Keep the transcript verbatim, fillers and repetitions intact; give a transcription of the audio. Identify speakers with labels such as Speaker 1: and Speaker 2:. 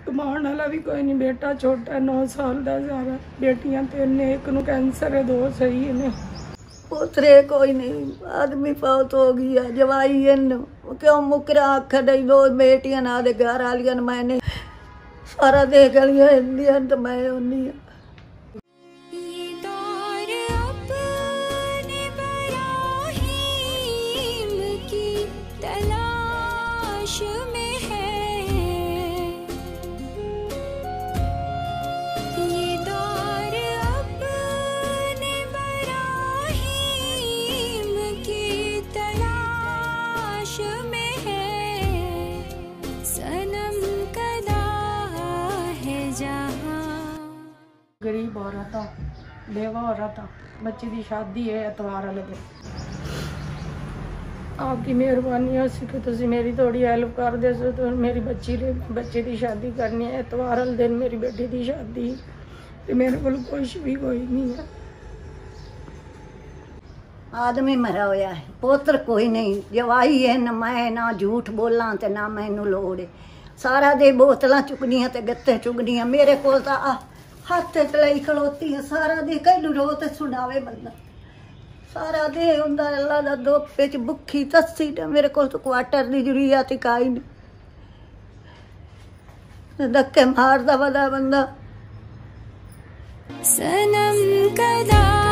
Speaker 1: कमाने वाला भी कोई नहीं, बेटा छोटा नौ साल का सारा, बेटियां तीन, एक नूं कैंसर है, दो सही ने, पोतरे कोई नहीं, आदमी फौत हो गई है, जवाई इन क्यों मुकरा आख दई दो बेटियां ना दे घर वालियां मैंने सारा देख लिया इंडियन तो मैं उन्नी गरीब हो रहा था, बेवा हो रहा था, बच्चे की शादी है एतवार वाले दिन। आपकी मेहरबानी है कि तुम मेरी थोड़ी हेल्प कर दे सो तो मेरी बच्ची बच्चे की शादी करनी है एतवार वाले दिन, मेरी बेटी की शादी ते मेरे को कुछ भी कोई नहीं है।
Speaker 2: आदमी मरा होया है, पोत्र कोई नहीं, जवाई है न मैं ना झूठ बोला ते ना मैनू लोड़ है। सारा दे बोतलां चुकनियां ते गत्ते चुगनियां मेरे को हथ तलाई खलोती है, सारा दे कई रो ते सुनावे बंदा, सारा दे हुंदा अल्लाह दा दुख विच भुखी तस्सी ते मेरे को तो क्वार्टर दी जरूरत काई नहीं, धक्के मारदा बड़ा बंदा।
Speaker 3: सनम कदा